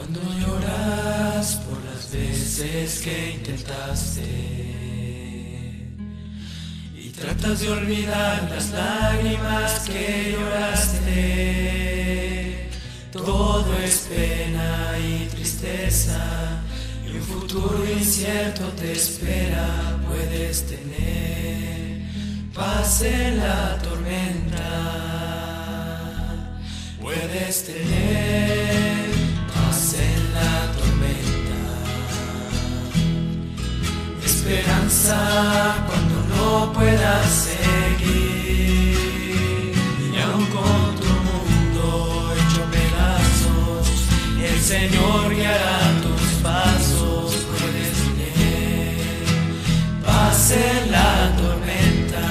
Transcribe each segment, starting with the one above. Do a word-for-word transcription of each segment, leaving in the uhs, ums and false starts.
Cuando lloras por las veces que intentaste y tratas de olvidar las lágrimas que lloraste, todo es pena y tristeza y un futuro incierto te espera. Puedes tener paz en la tormenta, puedes tener paz en la tormenta, esperanza cuando no puedas seguir, y aun con tu mundo hecho pedazos, el Señor guiará tus pasos. Puedes tener paz en la tormenta.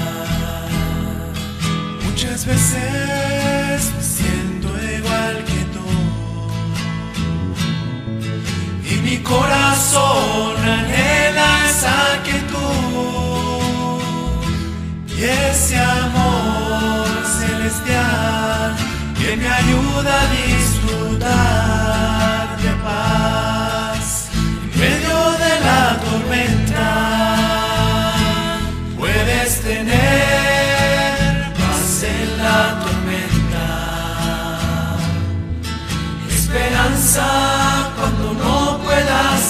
Muchas veces me siento igual que tú y mi corazón anhela esa quietud y ese amor celestial que me ayuda a disfrutar de paz en medio de la tormenta. Puedes tener paz en la tormenta, esperanza cuando no puedas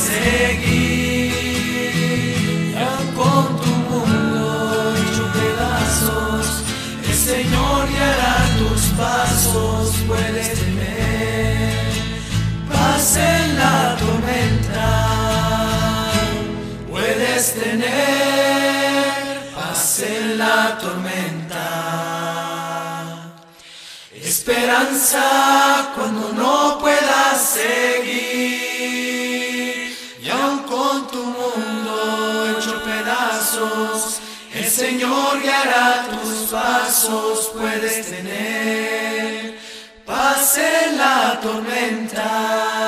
seguir, aun con tu mundo hecho pedazos, el Señor guiará tus pasos. Puedes tener paz en la tormenta, puedes tener paz en la tormenta, esperanza cuando no puedas seguir, y aun con tu mundo hecho pedazos, el Señor guiará tus pasos. Puedes tener paz en la tormenta.